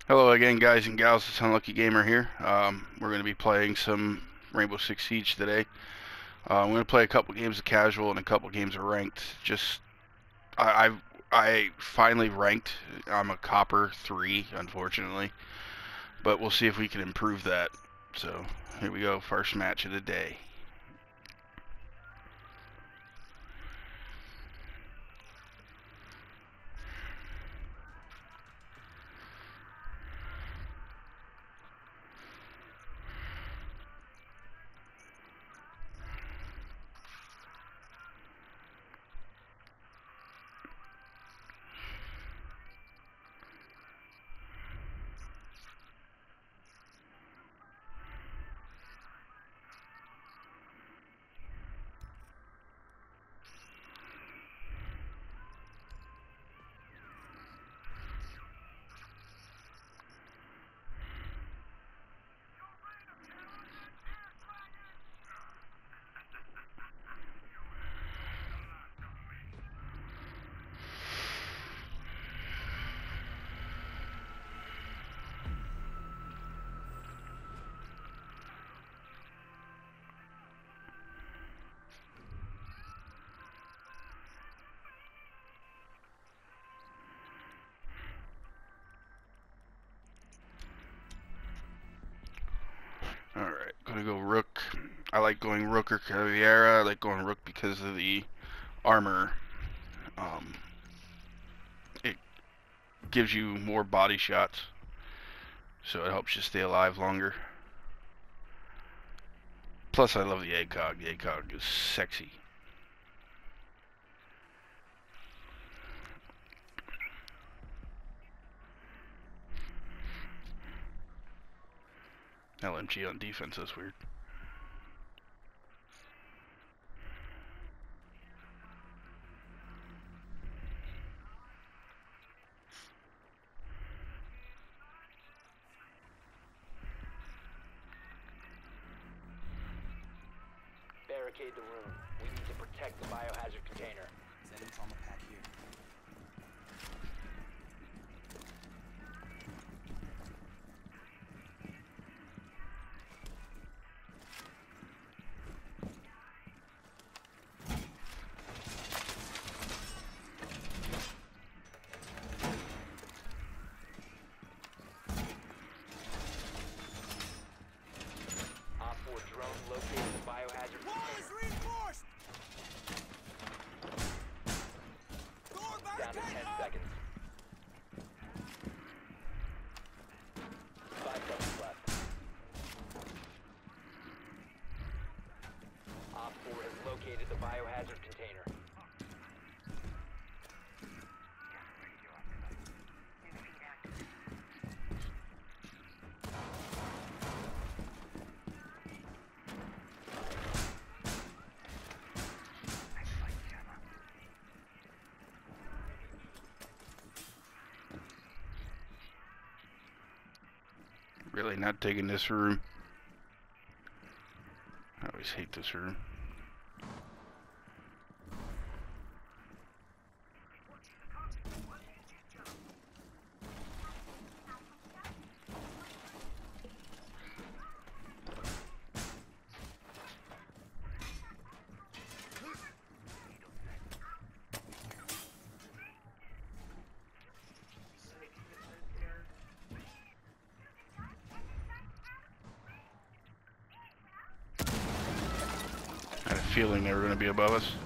Hello again, guys and gals. It's Unlucky Gamer here. We're going to be playing some Rainbow Six Siege today. I'm going to play a couple games of casual and a couple games of ranked. I finally ranked. I'm a copper 3, unfortunately, but we'll see if we can improve that. So here we go. First match of the day. Alright, gonna go Rook. I like going Rook or Caveira. I like going Rook because of the armor. It gives you more body shots, so it helps you stay alive longer. Plus, I love the ACOG. The ACOG is sexy. LMG on defense, that's weird. Barricade the room. We need to protect the biohazard container. Setting trauma pack here. Op 4 drone located the biohazard container. Reinforced! Door Down to 10 seconds. 5 seconds left. Op 4 has located the biohazard container. Really not taking this room. I always hate this room. I had a feeling they were going to be above us.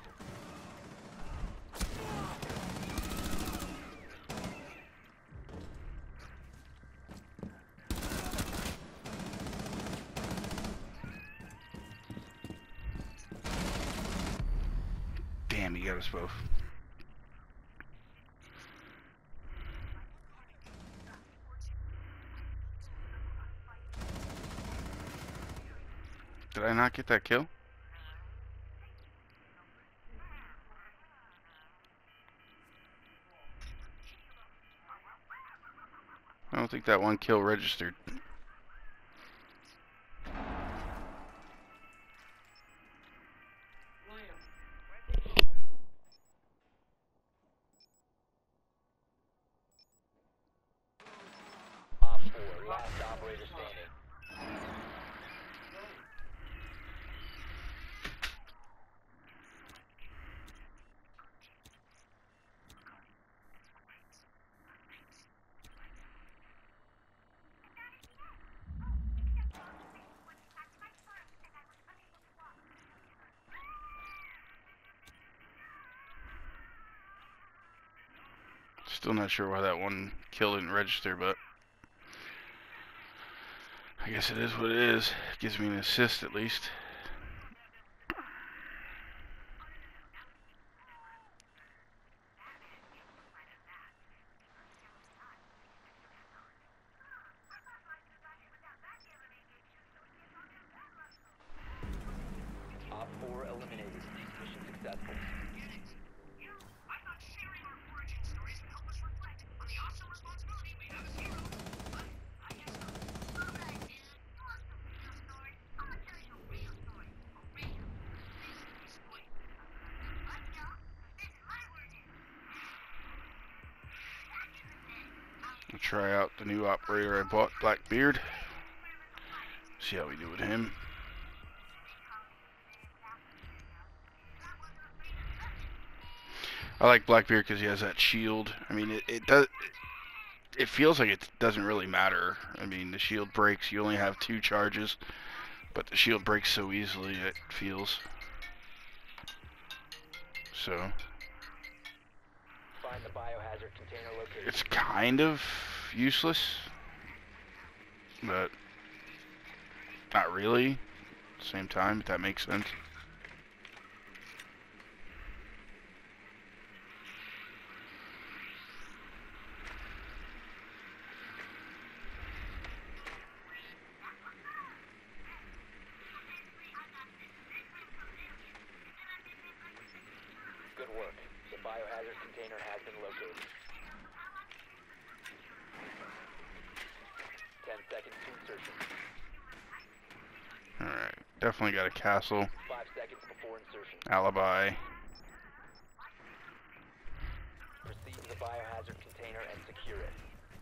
Damn, he got us both. Did I not get that kill? I don't think that one kill registered. Last operator standing. Still not sure why that one kill didn't register, but I guess it is what it is. Gives me an assist at least. Op 4 eliminated. Mission successful. I'll try out the new operator I bought, Blackbeard. See how we do with him. I like Blackbeard because he has that shield. I mean, it does. It feels like it doesn't really matter. I mean, the shield breaks. You only have 2 charges, but the shield breaks so easily. It feels so. Find the biohazard container location. It's kind of useless, but not really. At the same time, if that makes sense. Good work. The biohazard container has been located. 10 seconds to insertion. Alright, definitely got a castle. 5 seconds before insertion. Alibi. Proceed to the biohazard container and secure it.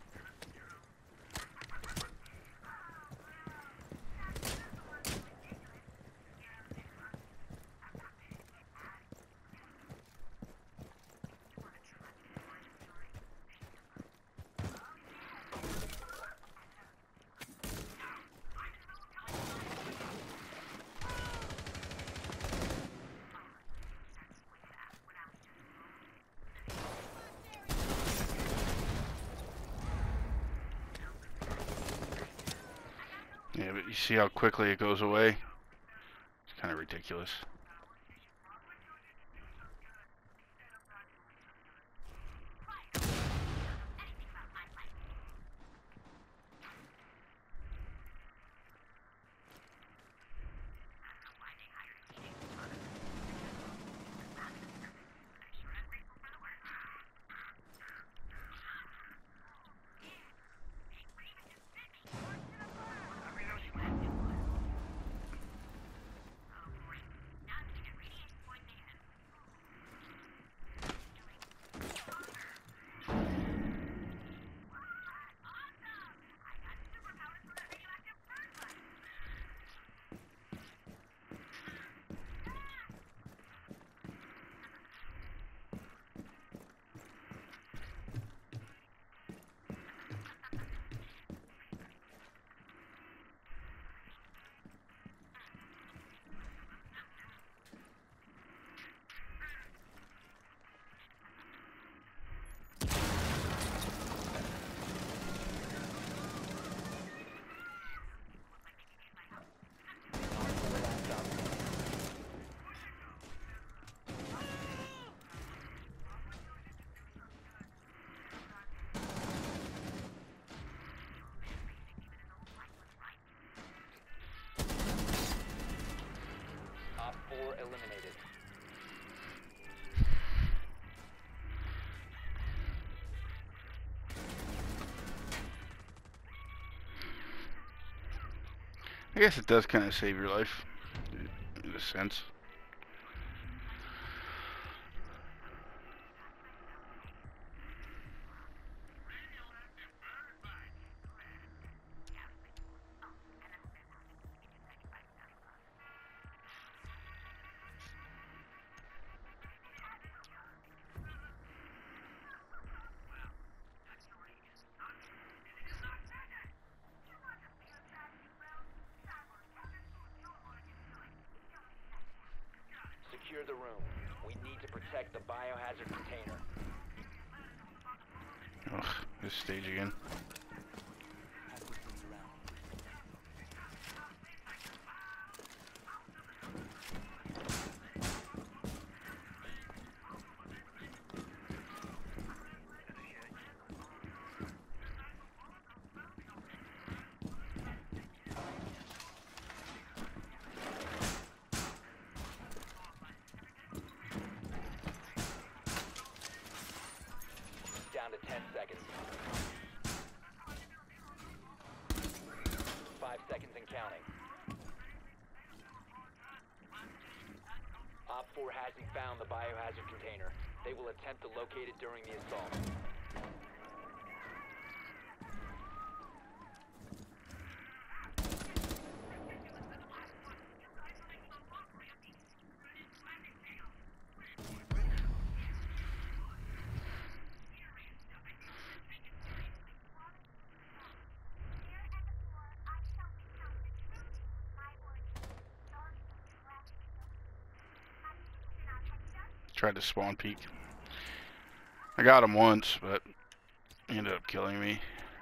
Yeah, but you see how quickly it goes away? It's kind of ridiculous. Op 4 eliminated. I guess it does kind of save your life, in a sense. We need to protect the biohazard container. Ugh, this stage again. Have weapons around. Down to 10 seconds. 5 seconds and counting. Op 4 hasn't found the biohazard container. They will attempt to locate it during the assault. Tried to spawn peek. I got him once, but he ended up killing me.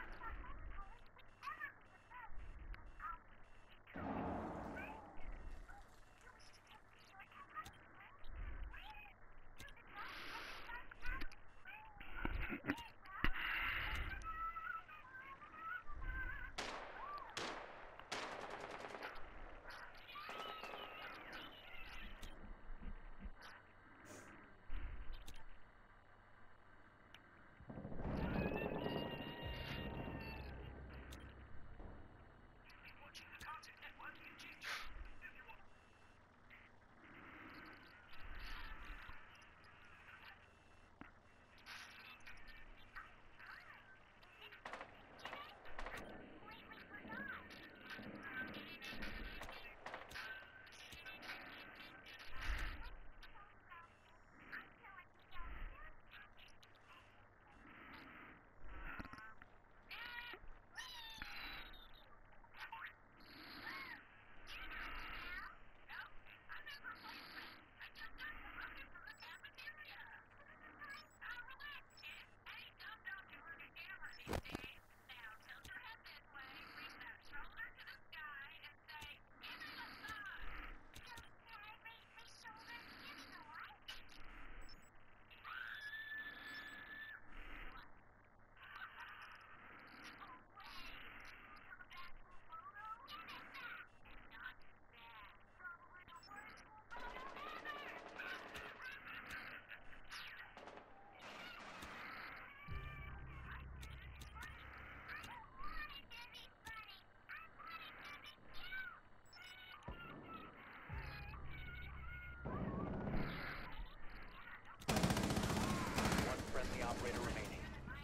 One friendly operator remaining.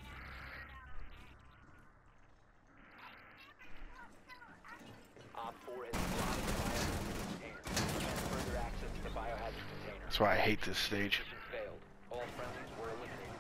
Op 4 has blocked the biohazard container. Further access to the biohazard container. That's why I hate this stage. Mission failed. All friendlies were eliminated.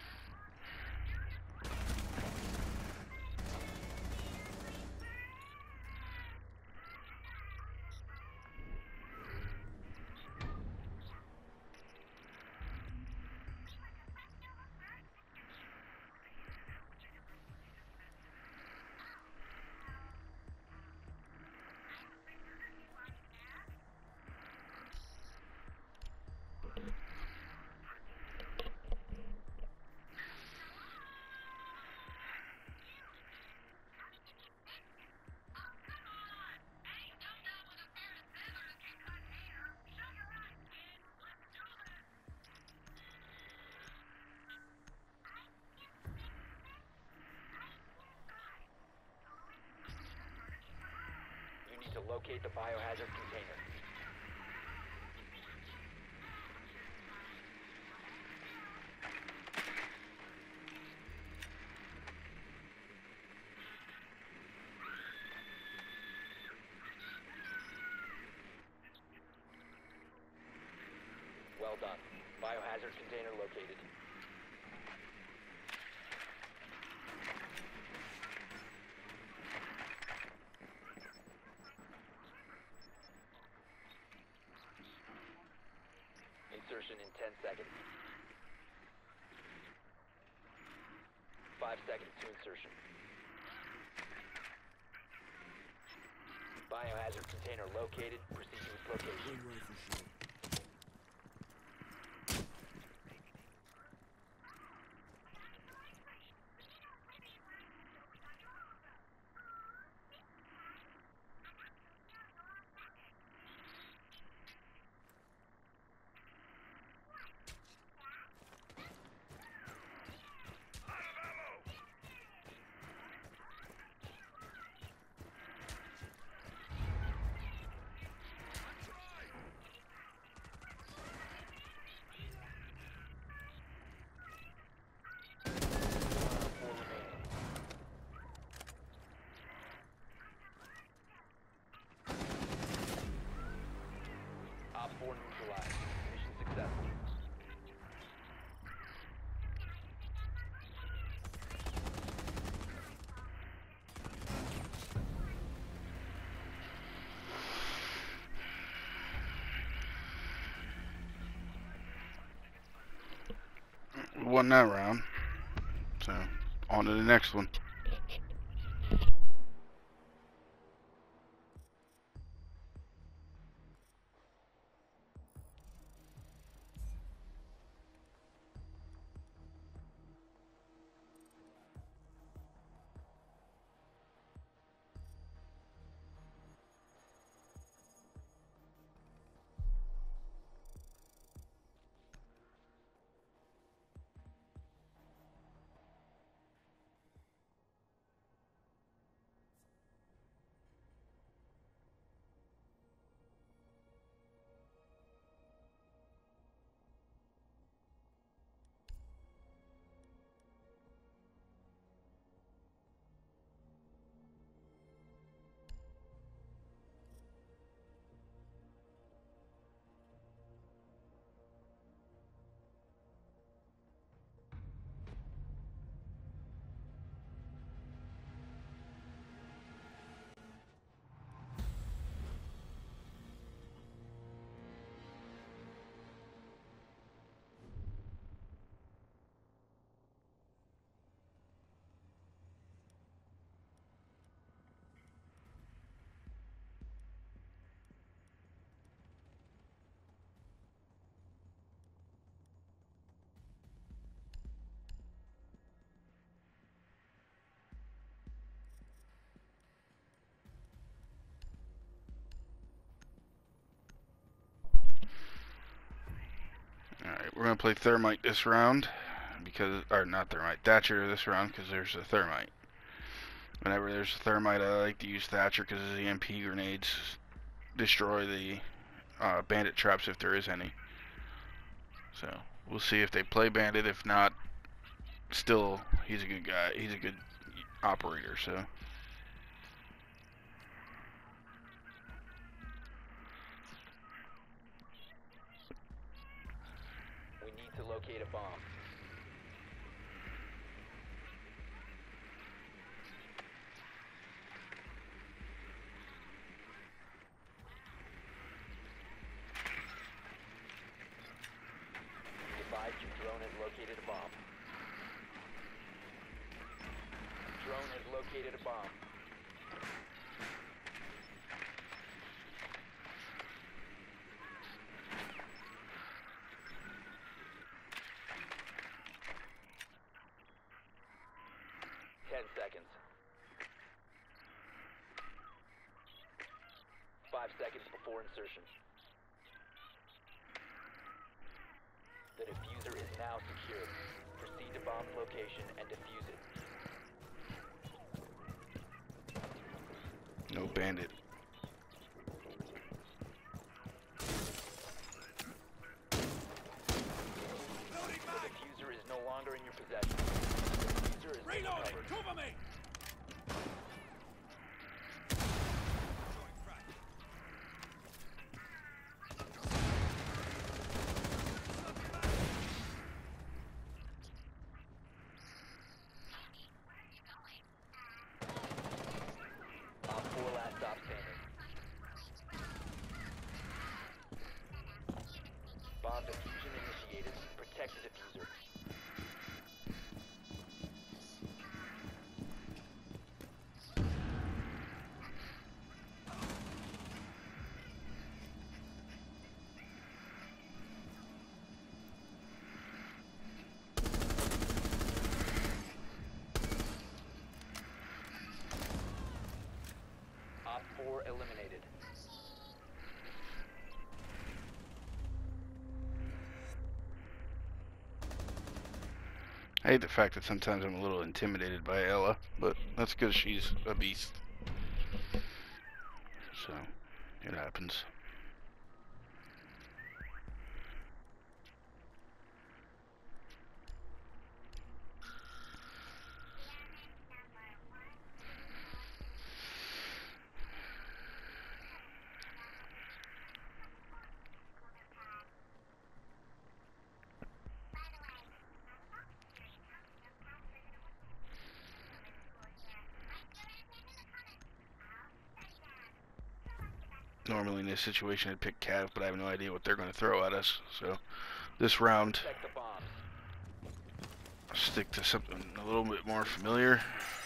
You need to locate the biohazard container. Well done. Biohazard container located. insertion in 10 seconds. 5 seconds to insertion. Biohazard container located. Proceed to its location. Op 4 neutralized. Mission successful. We won that round. So, on to the next one. Alright, we're going to play Thermite this round. Because, or not Thermite, Thatcher this round because there's a Thermite. Whenever there's a Thermite, I like to use Thatcher because the EMP grenades destroy the bandit traps if there is any. So, we'll see if they play bandit. If not, still, he's a good guy. He's a good operator, so. We need to locate a bomb. Advise your drone has located a bomb. Drone has located a bomb. Seconds. 5 seconds before insertion. The diffuser is now secured. Proceed to bomb's location and defuse it. No bandit. The diffuser is no longer in your possession. The diffuser is Reloading! recovered. Cover me! Op 4 last stop standing. 4 eliminated. I hate the fact that sometimes I'm a little intimidated by Ella, but that's because she's a beast. So, it happens. Normally in this situation I'd pick Cav, but I have no idea what they're going to throw at us. So this round, Protect the bombs. I'll stick to something a little bit more familiar.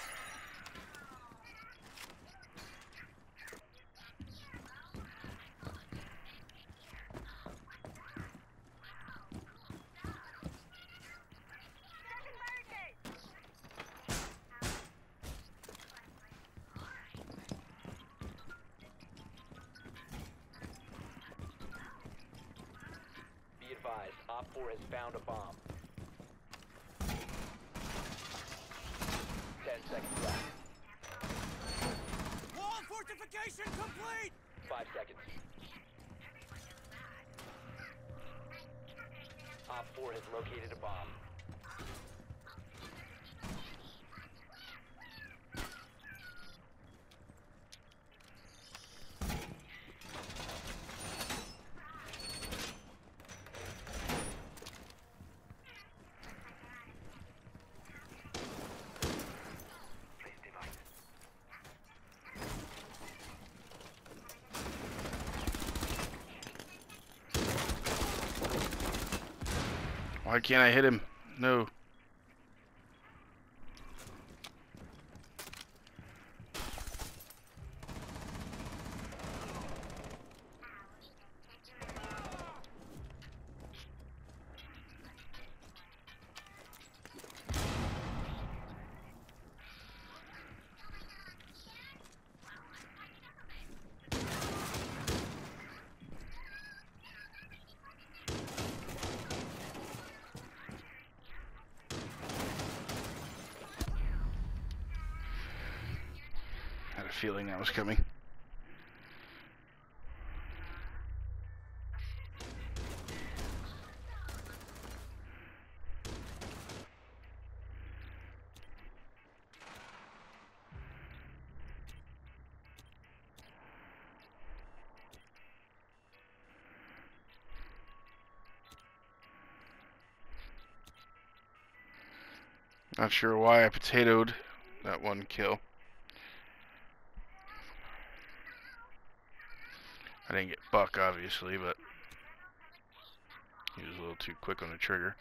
Be advised, Op 4 has found a bomb. 10 seconds left. Wall fortification complete! 5 seconds. Op 4 has located a bomb. Why can't I hit him? No. I had a feeling that was coming. Not sure why I potatoed that one kill. I didn't get Buck, obviously, but he was a little too quick on the trigger.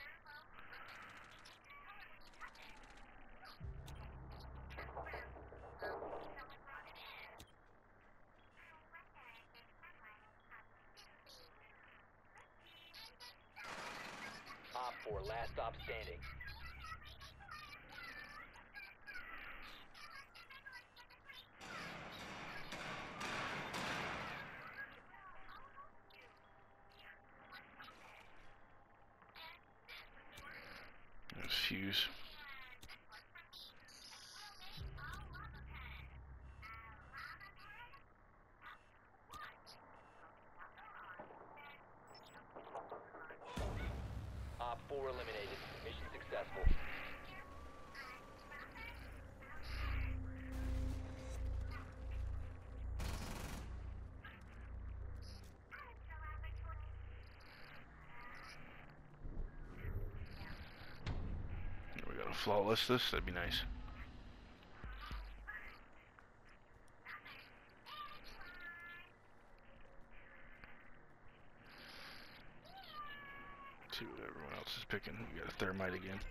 Op 4, last stop standing. Let's fuse. Op 4 eliminated. Mission successful. We gotta flawless this, that'd be nice. See what everyone else is picking. We got a thermite again.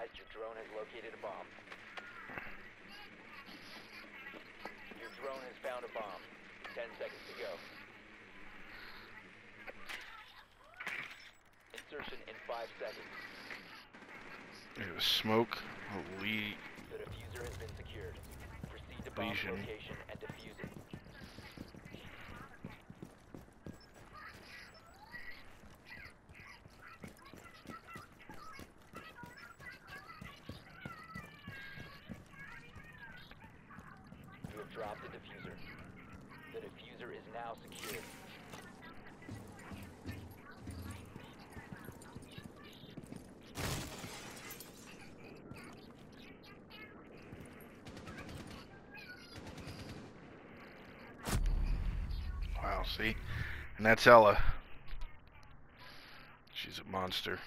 advised, your drone has located a bomb. Your drone has found a bomb. 10 seconds to go. Insertion in 5 seconds. There's smoke. Holy. The diffuser has been secured. Proceed to bomb Lesion. location and defuse it. You have dropped the diffuser. The diffuser is now secured. Wow, see? And that's Ella. She's a monster.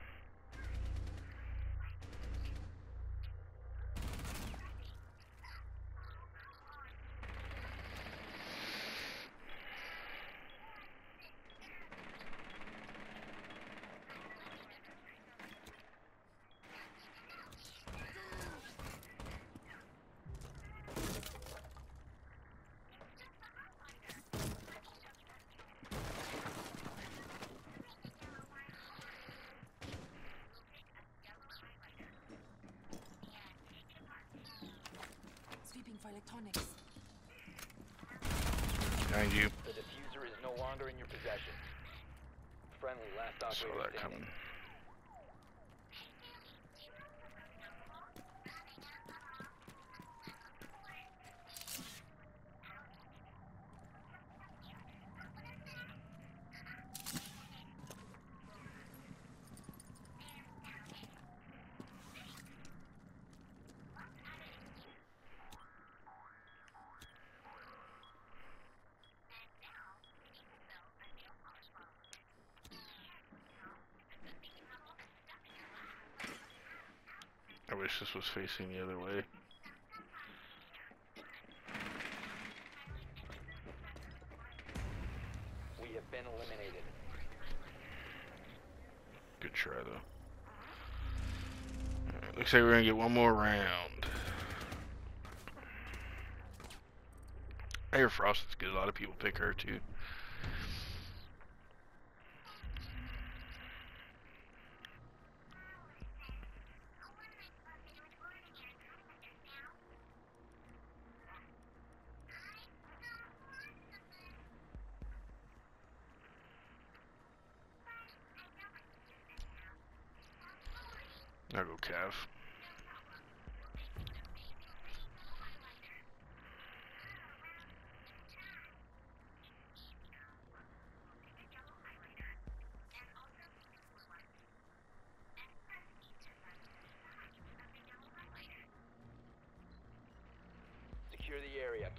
Sweeping for electronics. Behind you. The diffuser is no longer in your possession. Friendly, last Saw operator that standing. coming. I wish this was facing the other way. We have been eliminated. Good try though. Alright, looks like we're gonna get one more round. I hear Frost is good. A lot of people pick her too. I'll go Cav. Secure the area.